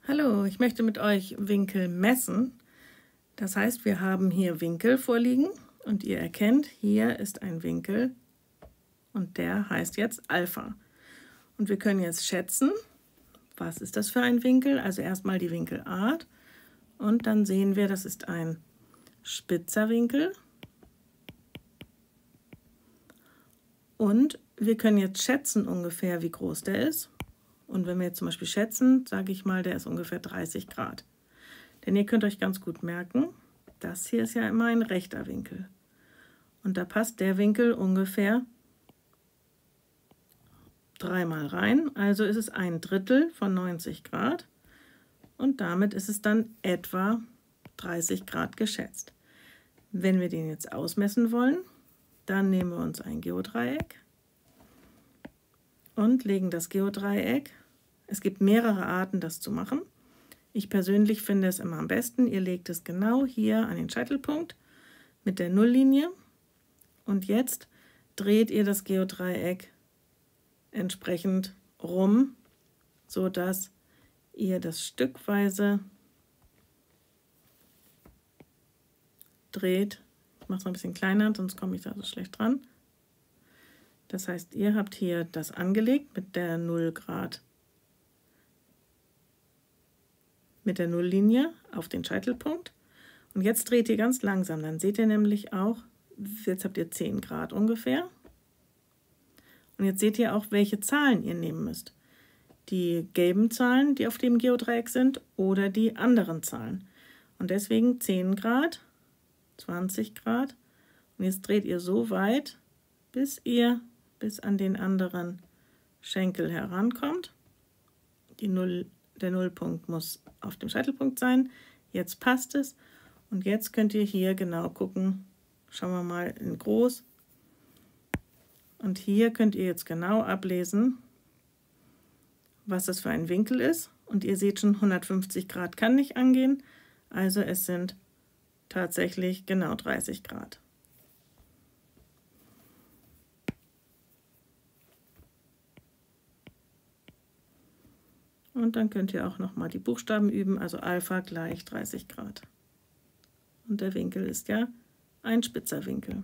Hallo, ich möchte mit euch Winkel messen. Das heißt, wir haben hier Winkel vorliegen und ihr erkennt, hier ist ein Winkel und der heißt jetzt Alpha. Und wir können jetzt schätzen, was ist das für ein Winkel? Also erstmal die Winkelart und dann sehen wir, das ist ein spitzer Winkel. Und wir können jetzt schätzen ungefähr, wie groß der ist. Und wenn wir jetzt zum Beispiel schätzen, sage ich mal, der ist ungefähr 30 Grad. Denn ihr könnt euch ganz gut merken, das hier ist ja immer ein rechter Winkel. Und da passt der Winkel ungefähr dreimal rein. Also ist es 1/3 von 90 Grad. Und damit ist es dann etwa 30 Grad geschätzt. Wenn wir den jetzt ausmessen wollen, dann nehmen wir uns ein Geodreieck und legen das Geodreieck. Es gibt mehrere Arten, das zu machen. Ich persönlich finde es immer am besten, ihr legt es genau hier an den Scheitelpunkt mit der Nulllinie und jetzt dreht ihr das Geodreieck entsprechend rum, sodass ihr das stückweise dreht. Ich mache es ein bisschen kleiner, sonst komme ich da so schlecht dran. Das heißt, ihr habt hier das angelegt mit der 0 Grad, mit der Nulllinie auf den Scheitelpunkt. Und jetzt dreht ihr ganz langsam, dann seht ihr nämlich auch, jetzt habt ihr 10 Grad ungefähr. Und jetzt seht ihr auch, welche Zahlen ihr nehmen müsst. Die gelben Zahlen, die auf dem Geodreieck sind, oder die anderen Zahlen. Und deswegen 10 Grad, 20 Grad. Und jetzt dreht ihr so weit, bis ihr bis an den anderen Schenkel herankommt. Der Nullpunkt muss auf dem Scheitelpunkt sein. Jetzt passt es. Und jetzt könnt ihr hier genau gucken. Schauen wir mal in groß. Und hier könnt ihr jetzt genau ablesen, was das für ein Winkel ist. Und ihr seht schon, 150 Grad kann nicht angehen. Also es sind tatsächlich genau 30 Grad. Und dann könnt ihr auch noch mal die Buchstaben üben, also Alpha gleich 30 Grad. Und der Winkel ist ja ein spitzer Winkel.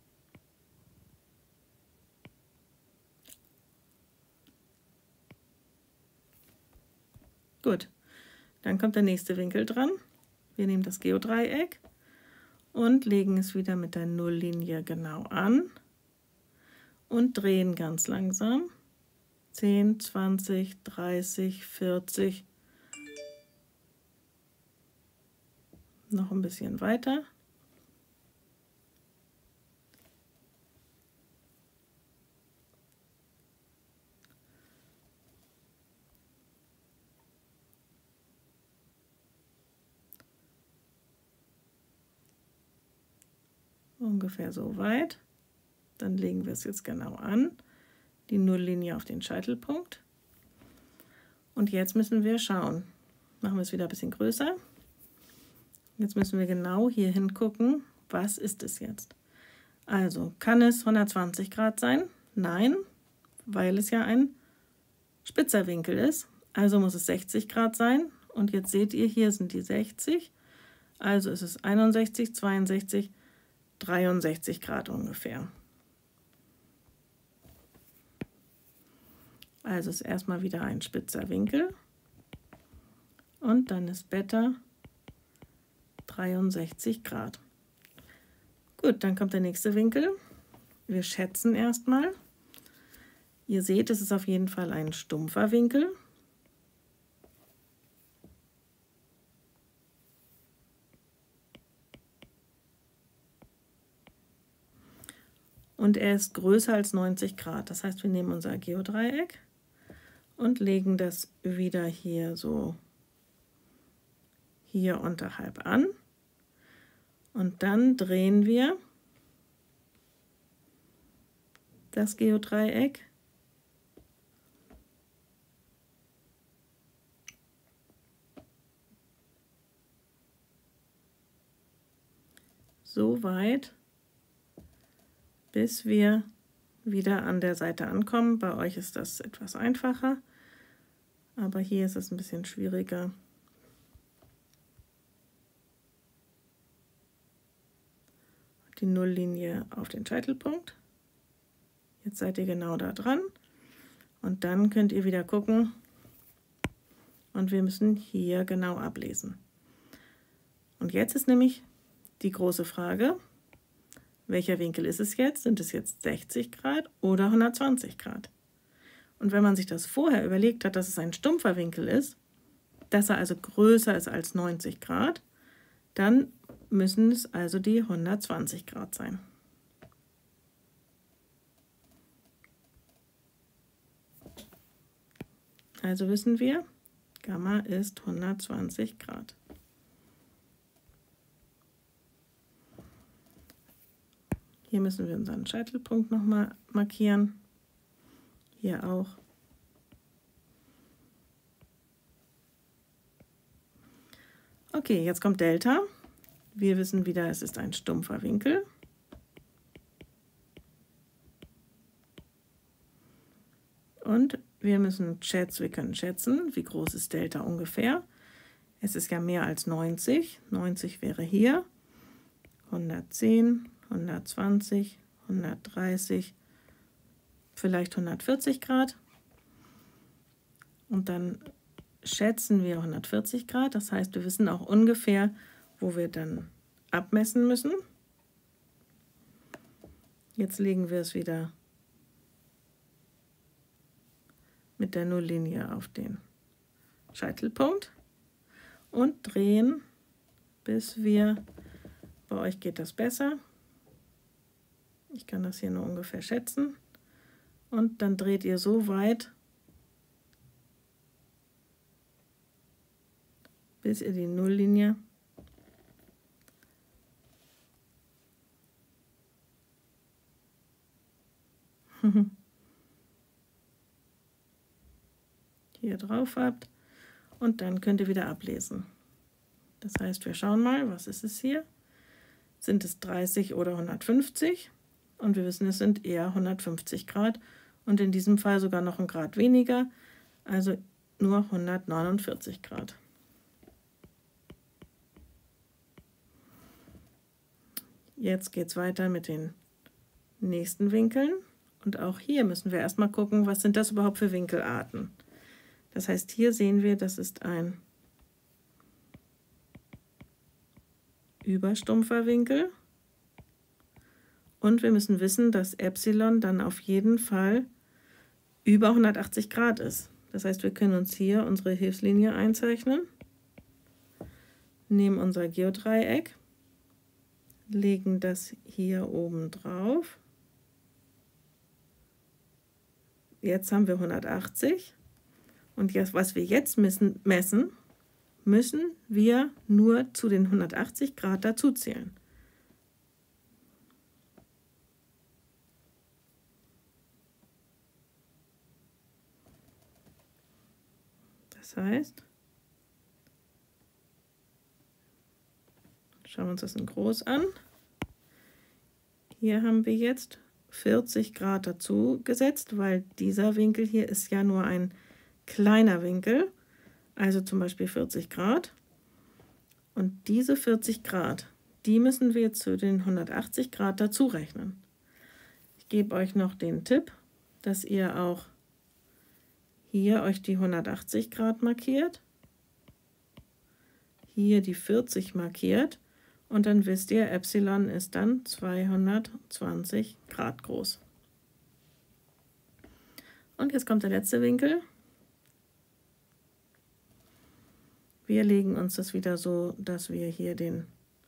Gut, dann kommt der nächste Winkel dran. Wir nehmen das Geodreieck und legen es wieder mit der Nulllinie genau an und drehen ganz langsam. 10, 20, 30, 40, noch ein bisschen weiter. Ungefähr so weit. Dann legen wir es jetzt genau an. Die Nulllinie auf den Scheitelpunkt. Und jetzt müssen wir schauen. Machen wir es wieder ein bisschen größer. Jetzt müssen wir genau hier hingucken, was ist es jetzt? Also, kann es 120 Grad sein? Nein, weil es ja ein spitzer Winkel ist. Also muss es 60 Grad sein. Und jetzt seht ihr, hier sind die 60. Also ist es 61, 62, 63 Grad ungefähr. Also ist erstmal wieder ein spitzer Winkel und dann ist Beta 63 Grad. Gut, dann kommt der nächste Winkel. Wir schätzen erstmal. Ihr seht, es ist auf jeden Fall ein stumpfer Winkel. Und er ist größer als 90 Grad. Das heißt, wir nehmen unser Geodreieck und legen das wieder hier so hier unterhalb an. Und dann drehen wir das Geodreieck so weit, bis wir wieder an der Seite ankommen. Bei euch ist das etwas einfacher, aber hier ist es ein bisschen schwieriger. die Nulllinie auf den Scheitelpunkt. Jetzt seid ihr genau da dran und dann könnt ihr wieder gucken und wir müssen hier genau ablesen. Und jetzt ist nämlich die große Frage, welcher Winkel ist es jetzt? Sind es jetzt 60 Grad oder 120 Grad? Und wenn man sich das vorher überlegt hat, dass es ein stumpfer Winkel ist, dass er also größer ist als 90 Grad, dann müssen es also die 120 Grad sein. Also wissen wir, Gamma ist 120 Grad. Hier müssen wir unseren Scheitelpunkt nochmal markieren. Hier auch. Okay, jetzt kommt Delta. Wir wissen wieder, es ist ein stumpfer Winkel. Und wir können schätzen, wie groß ist Delta ungefähr. Es ist ja mehr als 90. 90 wäre hier. 110, 120, 130, vielleicht 140 Grad. Und dann schätzen wir 140 Grad. Das heißt, wir wissen auch ungefähr, wo wir dann abmessen müssen. Jetzt legen wir es wieder mit der Nulllinie auf den Scheitelpunkt und drehen, bis wir, bei euch geht das besser, ich kann das hier nur ungefähr schätzen, und dann dreht ihr so weit, bis ihr die Nulllinie hier drauf habt und dann könnt ihr wieder ablesen. Das heißt, wir schauen mal, was ist es hier? Sind es 30 oder 150? Und wir wissen, es sind eher 150 Grad und in diesem Fall sogar noch ein Grad weniger, also nur 149 Grad. Jetzt geht es weiter mit den nächsten Winkeln und auch hier müssen wir erstmal gucken, was sind das überhaupt für Winkelarten. Das heißt, hier sehen wir, das ist ein überstumpfer Winkel und wir müssen wissen, dass Epsilon dann auf jeden Fall über 180 Grad ist. Das heißt, wir können uns hier unsere Hilfslinie einzeichnen, nehmen unser Geodreieck, legen das hier oben drauf. Jetzt haben wir 180 und jetzt, was wir jetzt messen, müssen wir nur zu den 180 Grad dazu zählen. Das heißt, schauen wir uns das in groß an. Hier haben wir jetzt 40 Grad dazu gesetzt, weil dieser Winkel hier ist ja nur ein kleiner Winkel, also zum Beispiel 40 Grad. Und diese 40 Grad, die müssen wir zu den 180 Grad dazu rechnen. Ich gebe euch noch den Tipp, dass ihr auch hier euch die 180 Grad markiert, hier die 40 markiert und dann wisst ihr, Epsilon ist dann 220 Grad groß. Und jetzt kommt der letzte Winkel. Wir legen uns das wieder so, dass wir hier den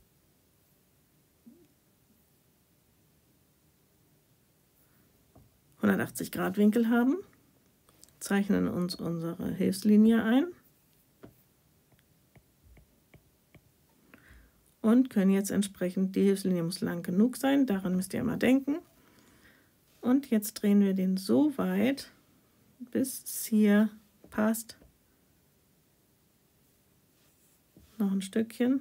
(180 Grad) Winkel haben, zeichnen uns unsere Hilfslinie ein und können jetzt entsprechend, die Hilfslinie muss lang genug sein, daran müsst ihr immer denken. Und jetzt drehen wir den so weit, bis es hier passt. Noch ein Stückchen.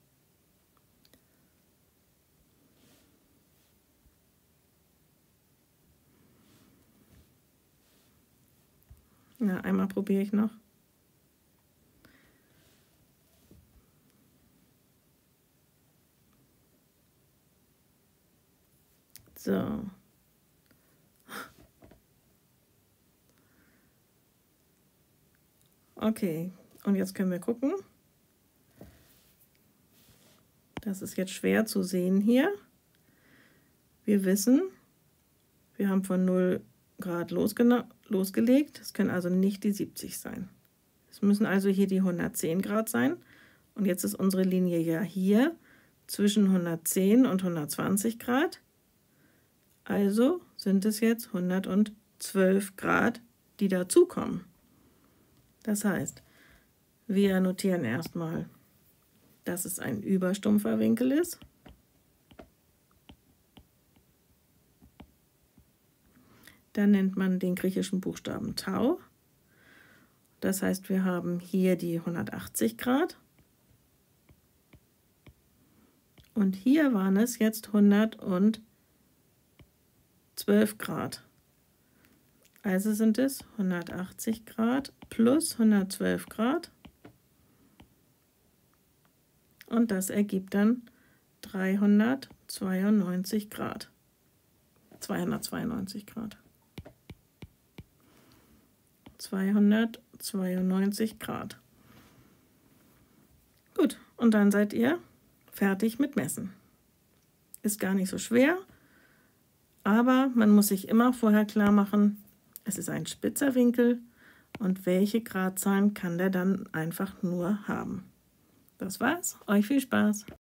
Ja, einmal probiere ich noch. So. Okay, und jetzt können wir gucken. Das ist jetzt schwer zu sehen hier. Wir wissen, wir haben von 0 Grad losgelegt. Es können also nicht die 70 sein. Es müssen also hier die 110 Grad sein. Und jetzt ist unsere Linie ja hier zwischen 110 und 120 Grad. Also sind es jetzt 112 Grad, die dazukommen. Das heißt, wir notieren erstmal, dass es ein überstumpfer Winkel ist. Dann nennt man den griechischen Buchstaben Tau. Das heißt, wir haben hier die 180 Grad. Und hier waren es jetzt 112 Grad. Also sind es 180 Grad plus 112 Grad. Und das ergibt dann 392 Grad. 292 Grad. 292 Grad. Gut, und dann seid ihr fertig mit Messen. Ist gar nicht so schwer, aber man muss sich immer vorher klar machen, es ist ein spitzer Winkel und welche Gradzahlen kann der dann einfach nur haben. Das war's, euch viel Spaß!